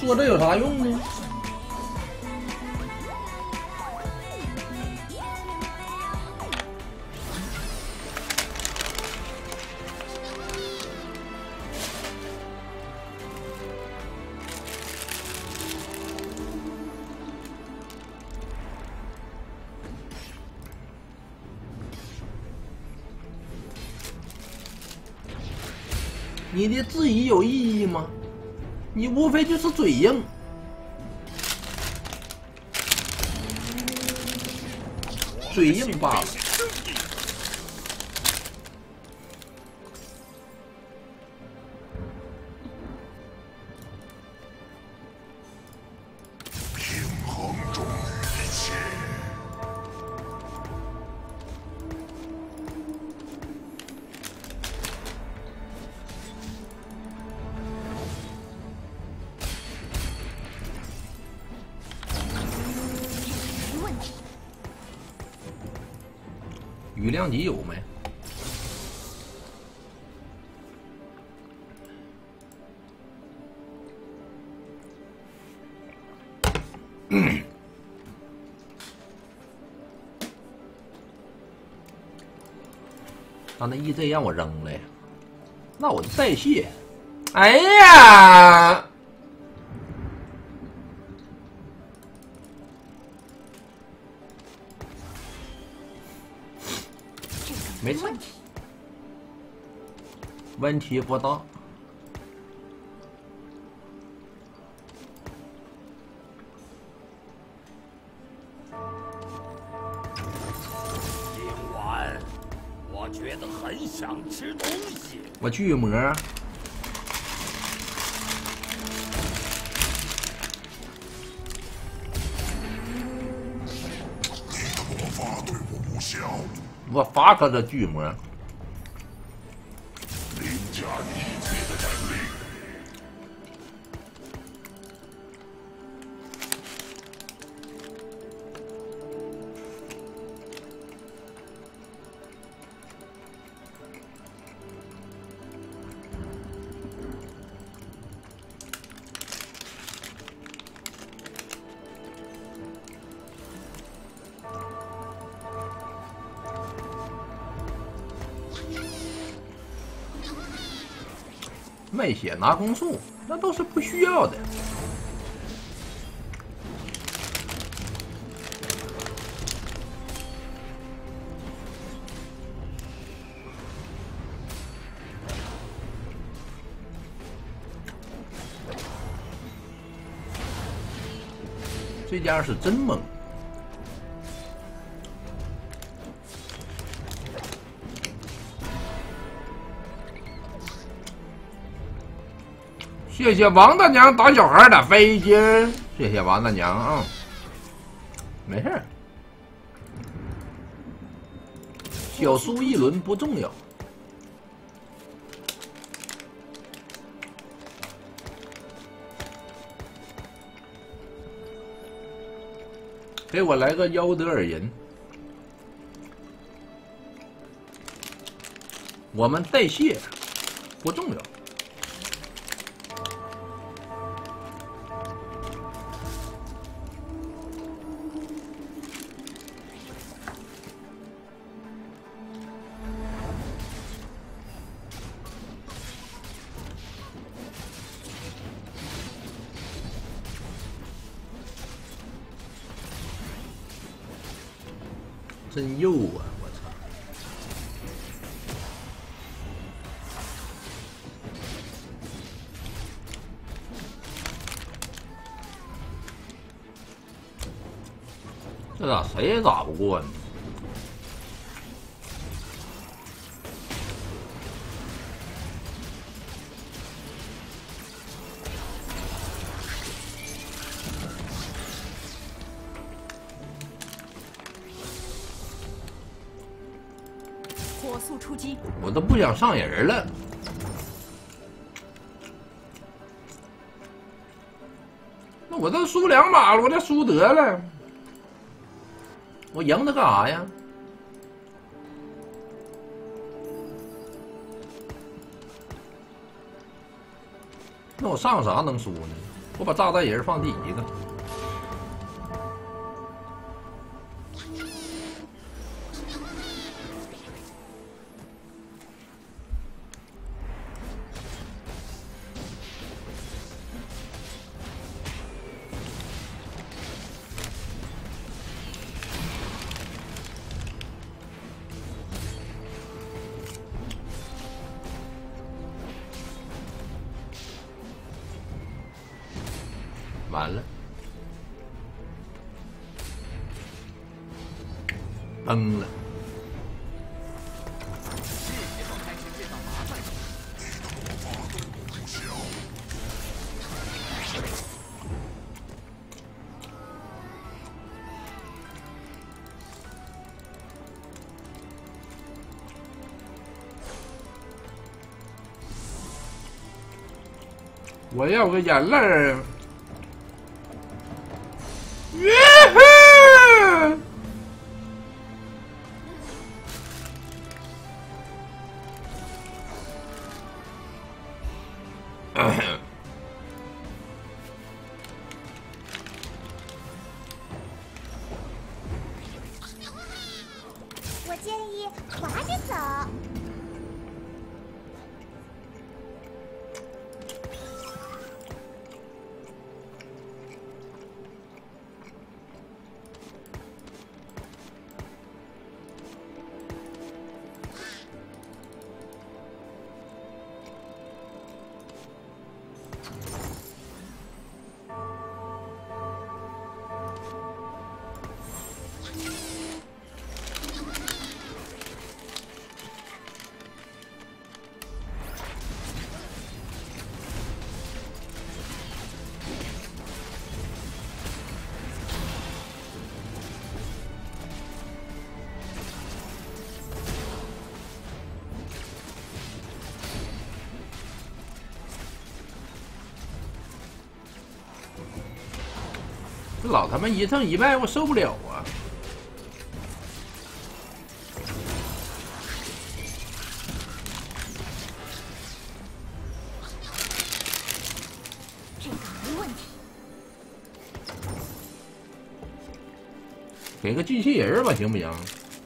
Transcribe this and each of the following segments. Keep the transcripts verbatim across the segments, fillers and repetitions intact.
说这有啥用呢？你的质疑有意义吗？你无非就是嘴硬。嘴硬罢了。 平衡重于一切。 雨量级有没？嗯、他那 E Z 让我扔了呀，那我就代谢。哎呀！没事，问题不大。 今晚我觉得很想吃东西。 我巨魔。 你的魔法对我无效。 我发可这巨魔。 凌驾一切的战力。 卖血拿攻速，那都是不需要的。这家是真猛。谢谢王大娘打小孩的飞机，谢谢王大娘啊，没事，小输一轮不重要。给我来个妖德尔人，我们代谢不重要。真幼啊！我操！这咋谁也打不过呢？ 火速出击！ 我都不想上人了。那我这输两把了，我这输得了。我赢他干啥呀？那我上啥能输呢？ 我把炸弹人放第一个。完了，崩了。我要个眼泪儿。 耶嘿！ 我建议滑着走。 这老他妈一胜一败，我受不了啊！ 这个没问题。 给个机器人吧，行不行？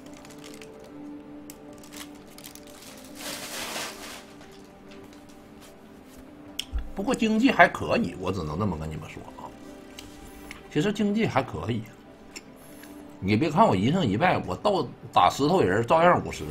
不过经济还可以，我只能这么跟你们说啊。 其实经济还可以，你别看我一胜一败，我到打石头人照样五十。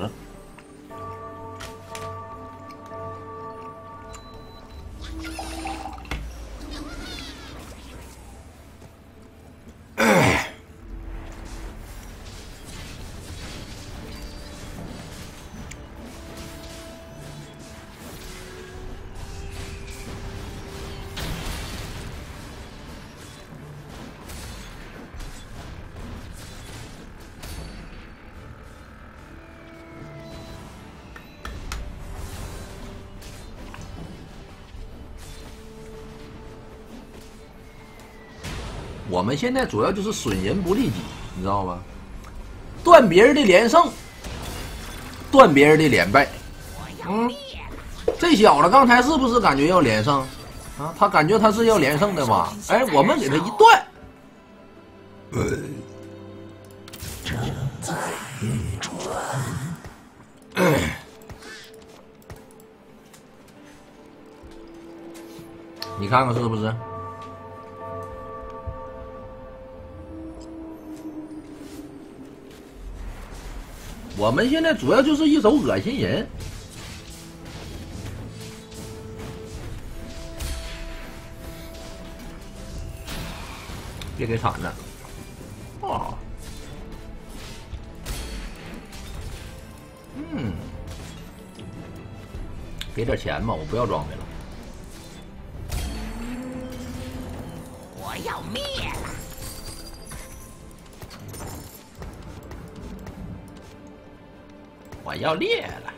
我们现在主要就是损人不利己，你知道吗？断别人的连胜，断别人的连败。嗯，这小子刚才是不是感觉要连胜啊？他感觉他是要连胜的吧？哎，我们给他一断。呃，正在运转。你看看是不是？ 我们现在主要就是一手恶心人，别给铲子，哦，嗯，给点钱吧，我不要装备了。 我要灭了！ 我要裂了！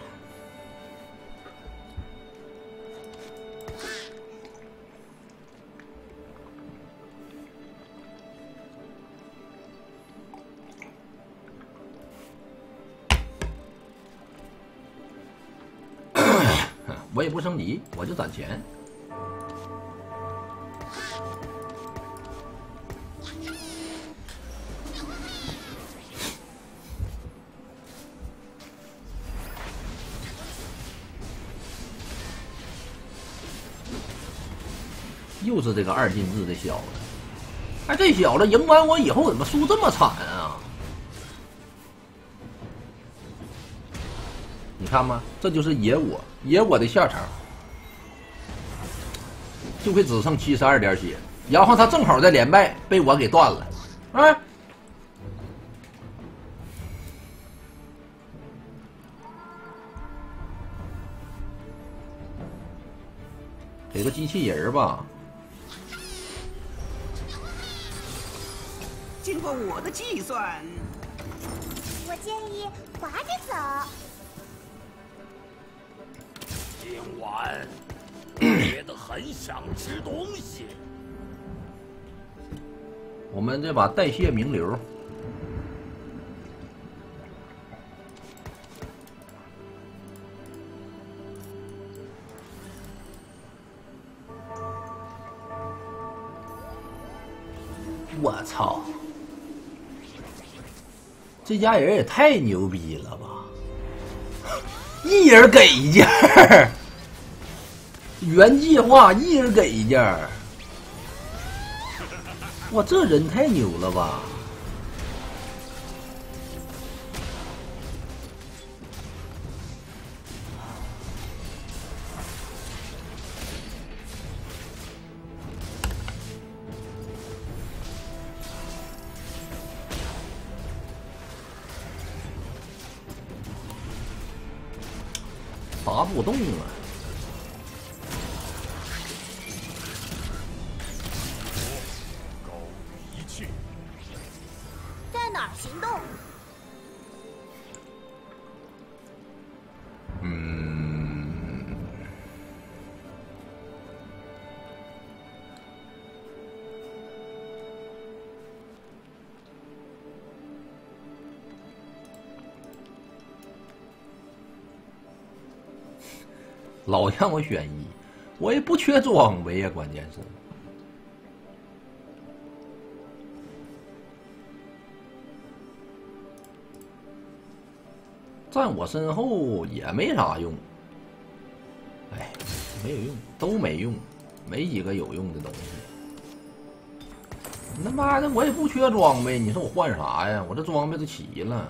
我也不升级，我就攒钱。 又是这个二进制的小子。哎，这小子赢完我以后怎么输这么惨啊？你看吗？这就是野我，野我的下场，就会只剩七十二点血，然后他正好在连败被我给断了，啊！给个机器人吧。 经过我的计算， 我建议滑着走。 今晚我觉得很想吃东西。 我们这把代谢名流。我操！这家人也太牛逼了吧！一人给一件儿，原计划一人给一件儿。哇，这人太牛了吧！打不动啊！ 在哪儿行动？ 嗯，老让我选一，我也不缺装备呀，关键是。站我身后也没啥用，哎，没有用，都没用，没几个有用的东西。他妈的，我也不缺装备，你说我换啥呀？我这装备都齐了。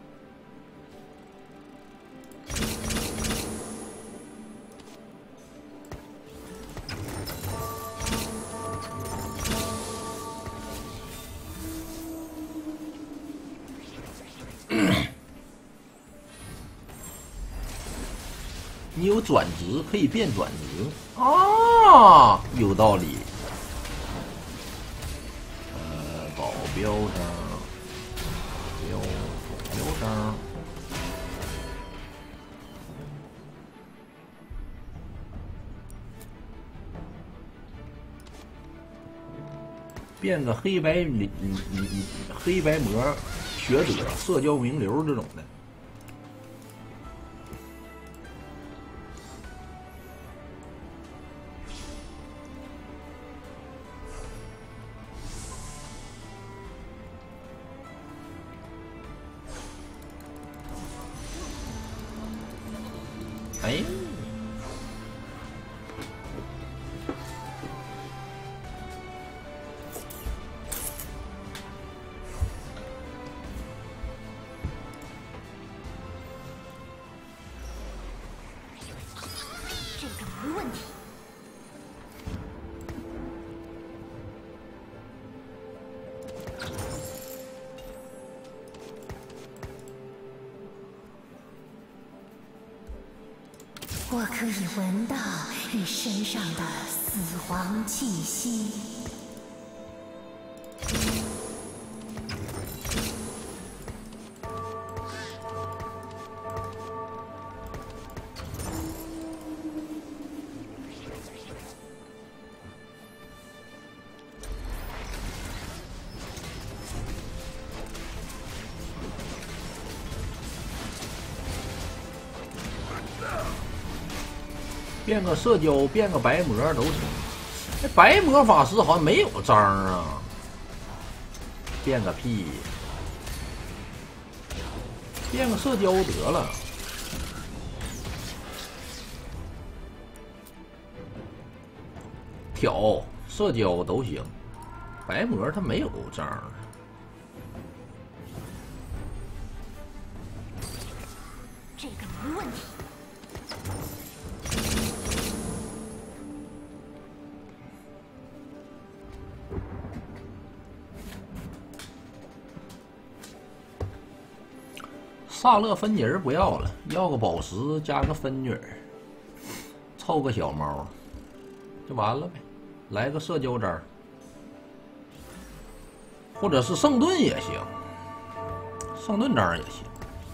你有转职可以变转职啊，有道理。呃，保镖上，标标上，变个黑白里嗯嗯嗯黑白魔学者、社交名流这种的。哎， 这个没问题。 我可以闻到你身上的死亡气息。 变个社交，变个白魔都行。那白魔法师好像没有章啊，变个屁！变个社交得了。挑社交都行。白魔他没有这样的。 这个没问题。 萨勒分妮儿不要了，要个宝石加个分女儿，凑个小猫，就完了呗。来个社交招，或者是圣盾也行，圣盾招也行。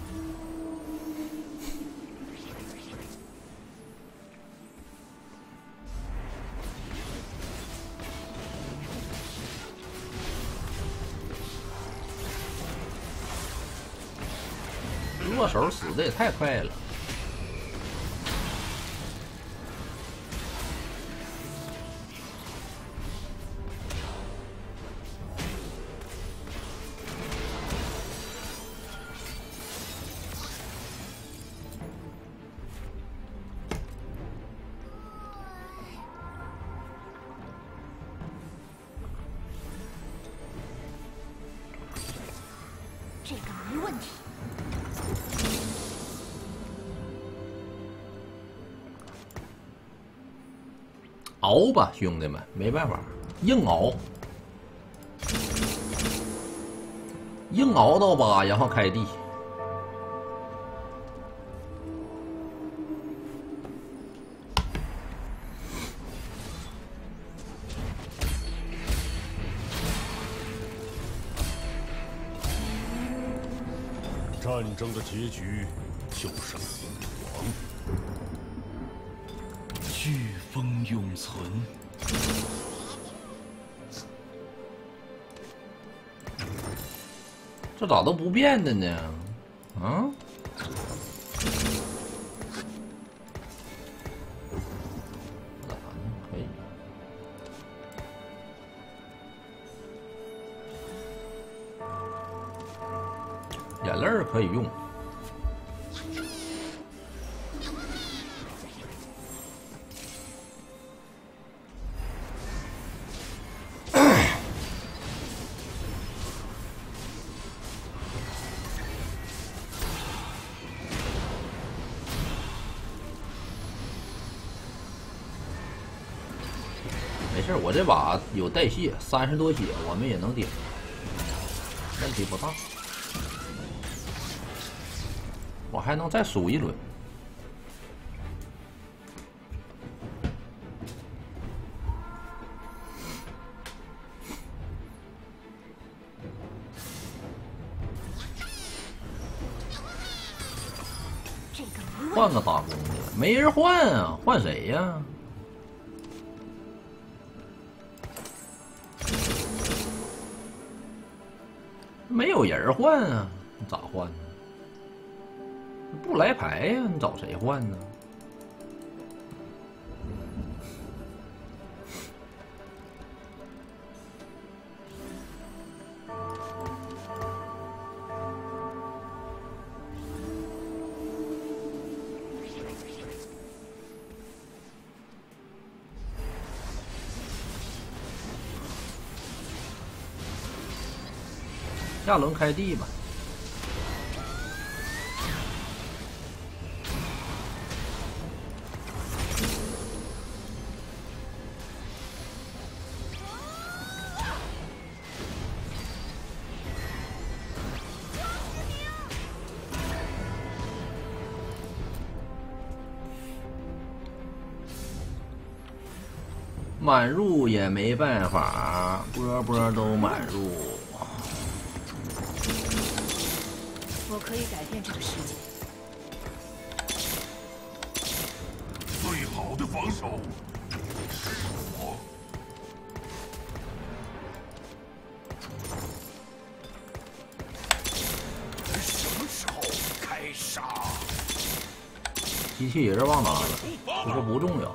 落手死的也太快了。 这个没问题。 熬吧，兄弟们，没办法，硬熬，硬熬到八，然后开地。 战争的结局就是死亡，飓风永存。 这咋都不变的呢？啊？可以。眼泪可以用。没事，我这把有代谢，三十多血，我们也能顶，问题不大。我还能再数一轮。换个打工的，没人换啊，换谁呀？没有人换啊，你咋换呢？不来牌呀，你找谁换呢？下轮开地吧。满入也没办法，波波都满入。 我可以改变这个世界。 最好的防守是我。什么时候开杀？ 机器人忘拿了，不过不重要。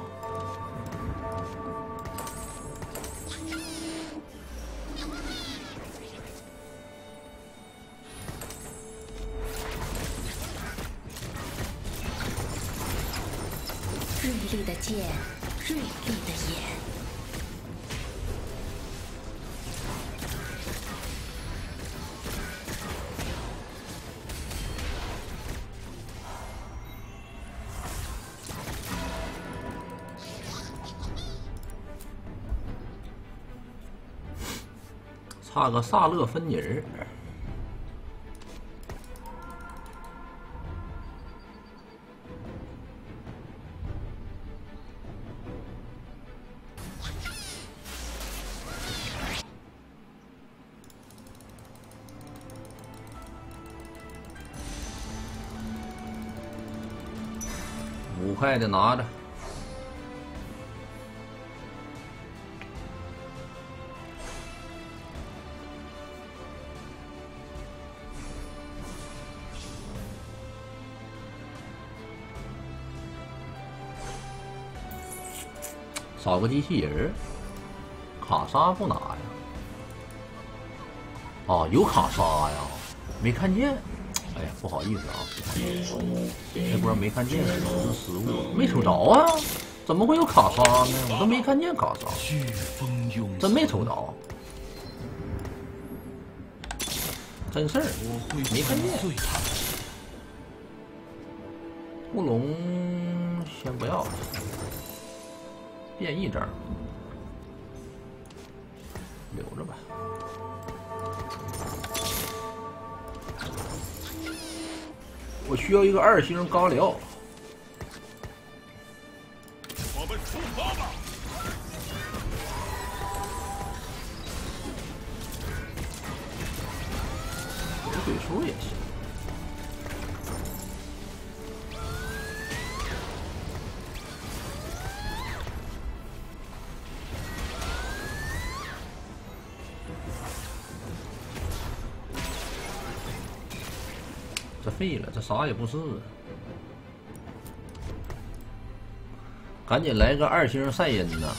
锐利的剑，锐利的眼。 差个萨勒芬尼儿。五块的拿着。 少个机器人，卡莎不拿呀？哦，有卡莎呀，没看见。哎呀，不好意思啊，这波没看见，是失误，没抽着啊？怎么会有卡莎呢？我都没看见卡莎，真没抽着，真事儿，没看见。乌龙先不要了。 变异招，留着吧。我需要一个二星钢疗。 我们出发吧！ 有水书也行。 这废了，这啥也不是。赶紧来个二星赛因呐！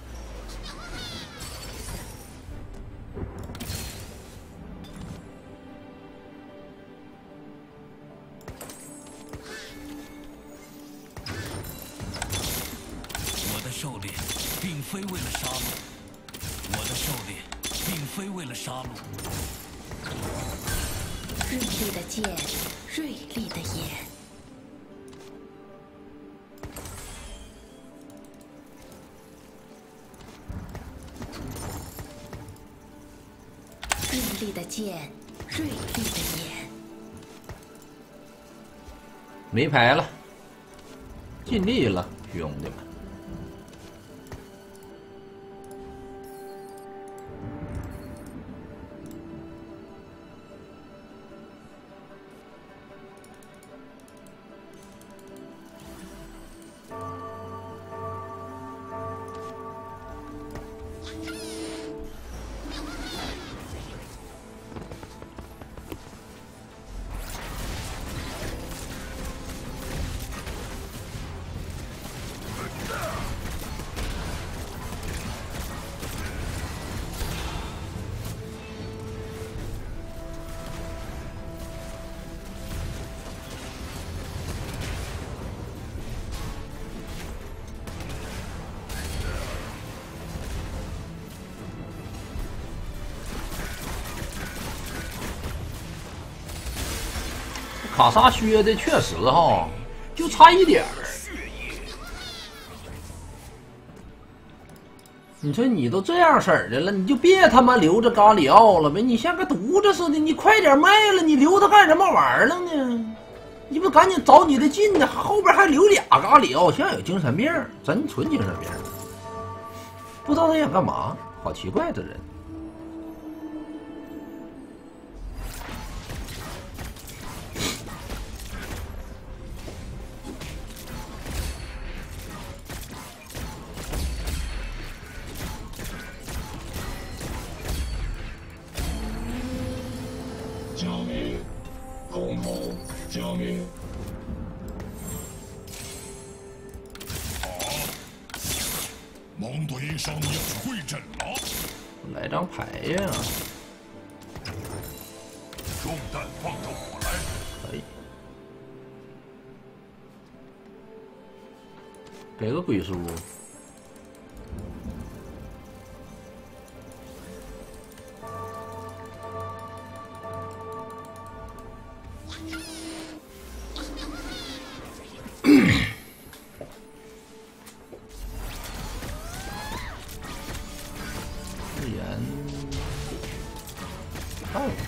我的狩猎并非为了杀戮，我的狩猎并非为了杀戮。 锐利的剑，锐利的眼，锐利的剑，锐利的眼。 没牌了，尽力了，兄弟们。 卡莎削的确实哈，就差一点儿。你说你都这样式儿的了，你就别他妈留着咖里奥了呗！你像个犊子似的，你快点卖了，你留它干什么玩意儿了呢？你不赶紧找你的劲呢？后边还留俩咖里奥，像有精神病，真纯精神病。不知道他想干嘛，好奇怪这人。 加冕，公侯加冕。好，蒙队上要去会诊了。 来张牌呀！ 重担放到我来。 可以。给个鬼书。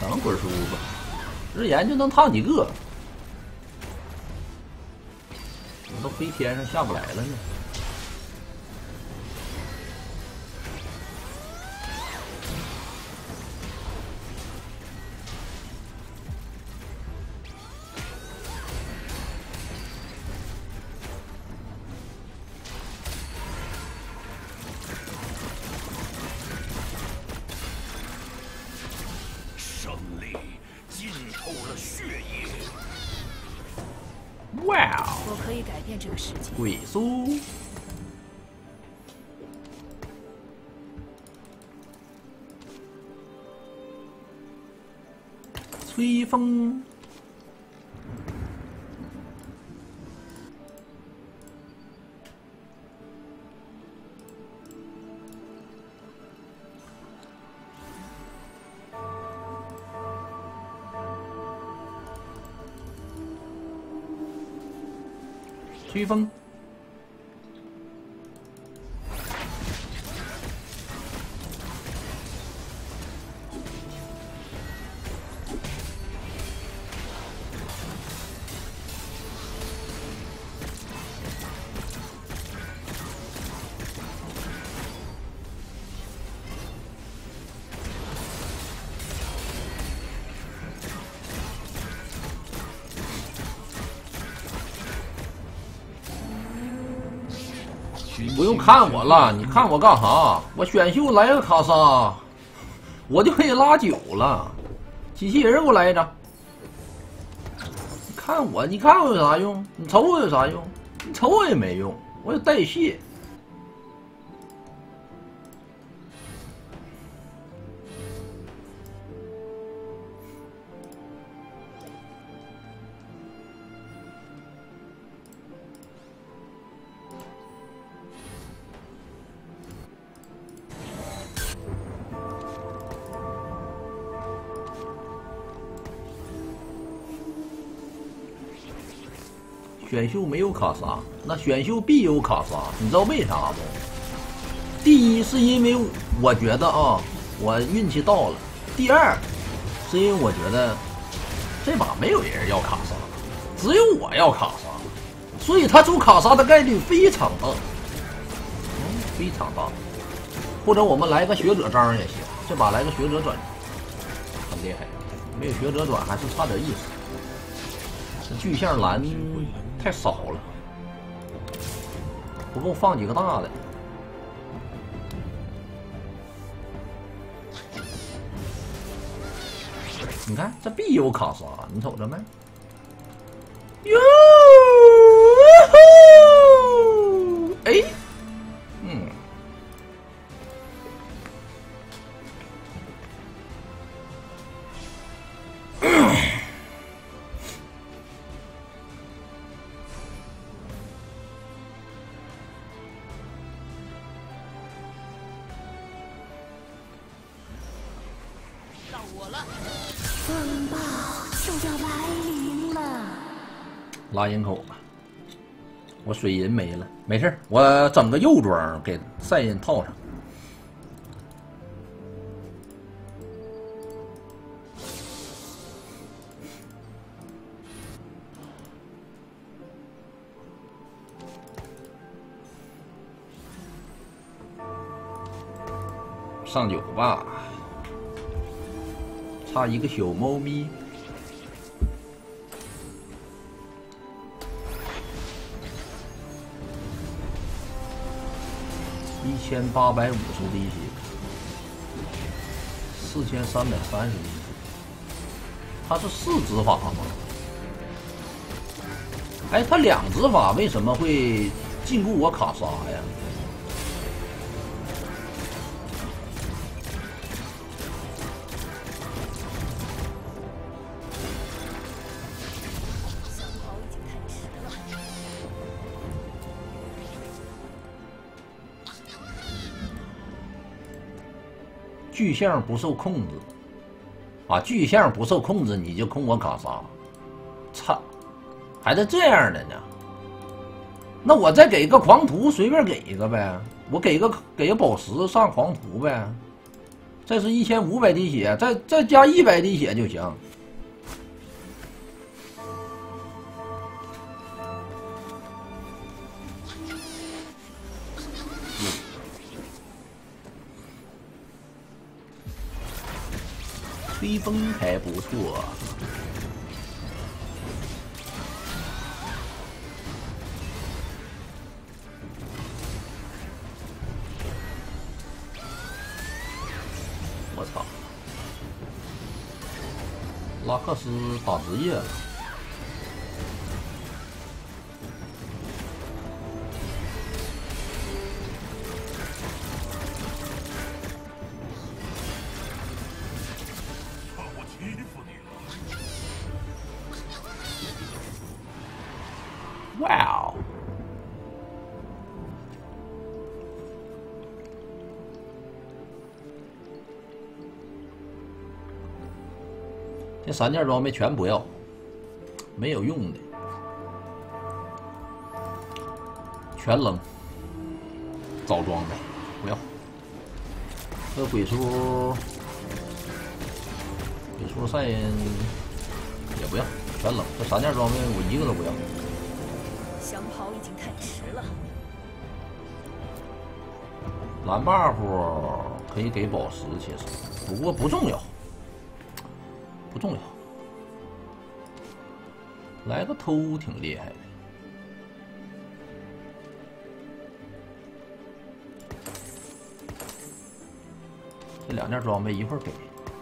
能滚出吧？日炎就能烫几个，我都飞天上下不来了呢。 胜利浸透了血液。 哇哦！ 我可以改变这个世界。 鬼叔，吹风。吹风，不用看我了，你看我干啥？我选秀来个卡莎，我就可以拉九了。机器人给我来一张。你看我，你看我有啥用？你瞅我有啥用？你瞅我也没用，我有代谢。选秀没有卡莎，那选秀必有卡莎，你知道为啥不？第一是因为我觉得啊，我运气到了；第二是因为我觉得这把没有人要卡莎，只有我要卡莎，所以他出卡莎的概率非常大，嗯，非常大。或者我们来个学者章也行，这把来个学者转，很厉害。没有学者转还是差点意思。这巨象蓝太少了，不够放几个大的。你看这必有卡莎，你瞅着没？哟，哎，嗯。 风暴就要来临了。 拉人口吧，我水银没了，没事，我整个右装给赛人套上。上九吧。差一个小猫咪，一千八百五十滴血，四千三百三十滴血。它是四指法吗？哎，它两指法为什么会禁锢我卡莎呀？巨象不受控制，啊，巨象不受控制，你就控我卡莎，操，还是这样的呢？那我再给个狂徒，随便给一个呗，我给个给个宝石上狂徒呗， 这是一千五百滴血，再再加一百滴血就行。吹风还不错。我操！拉克斯打职业了。哇哦！这三件装备全不要，没有用的，全扔。找装备不要，这鬼畜，鬼畜赛也不要，全扔。这三件装备我一个都不要。 想跑已经太迟了。 蓝 buff 可以给宝石，其实不过不重要，不重要。来个偷挺厉害的。这两件装备一会儿给。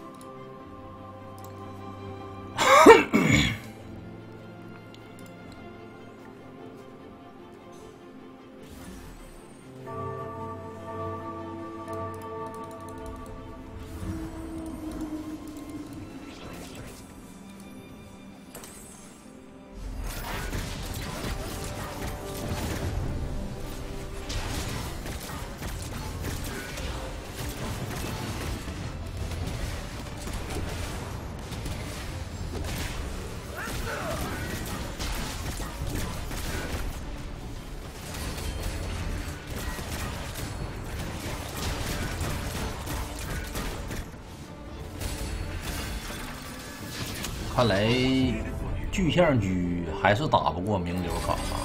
看来巨象狙还是打不过名流卡萨。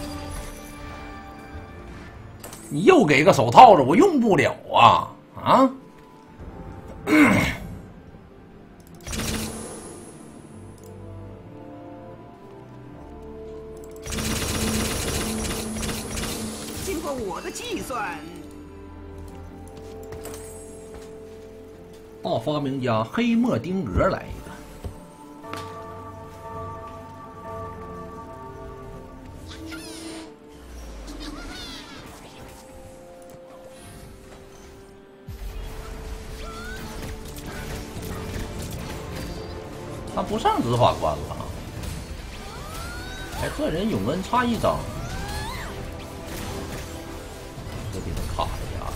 你又给个手套子，我用不了啊啊！ 经过我的计算， 大发明家黑墨丁格来一个。他不上执法官了，哎，这人永恩差一张，这给他卡一下。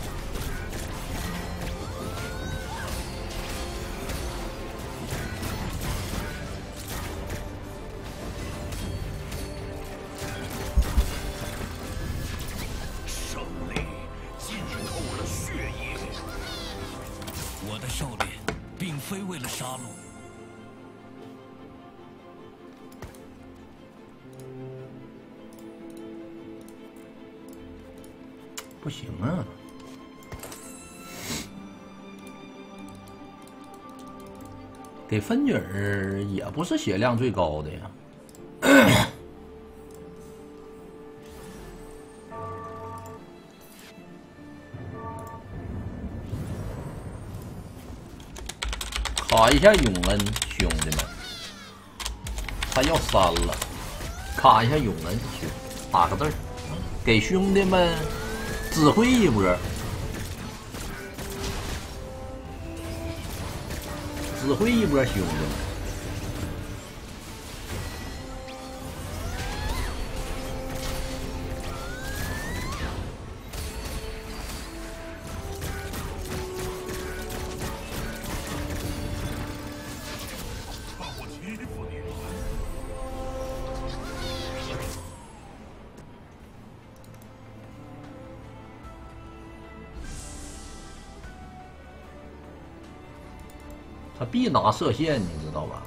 胜利浸透了血液。我的狩猎并非为了杀戮。 不行啊！给分女儿也不是血量最高的呀。卡一下永恩，兄弟们，他要删了。卡一下永恩，兄，打个字儿，给兄弟们指挥一波，指挥一波，兄弟们。 他必拿射线，你知道吧？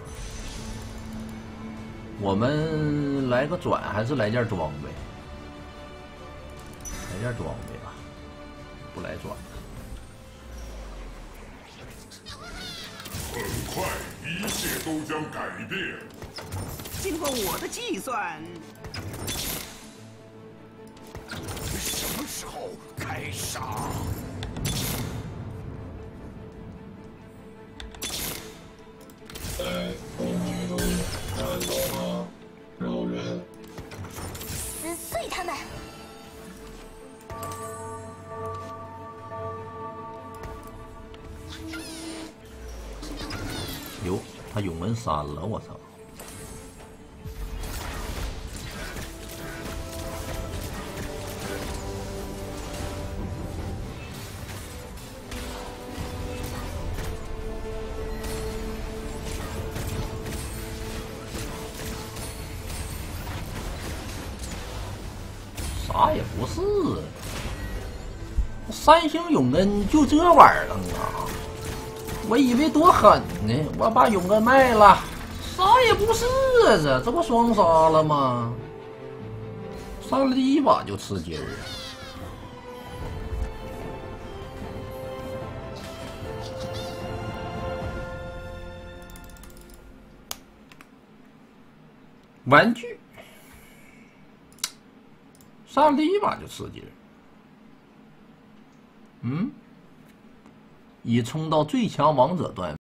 我们来个转，还是来件装备？来件装备吧，不来转。 很快，一切都将改变。 经过我的计算， 什么时候开杀？ 在工具中看到吗，老人？ 撕碎他们！ 哟，他永恩删了，我操！啥也不是，三星永恩就这玩意儿啊！我以为多狠呢，我把永恩卖了，啥也不是啊，这这不双杀了吗？上了第一把就吃鸡儿啊！玩具。上第一把就吃鸡儿，嗯，已冲到最强王者段。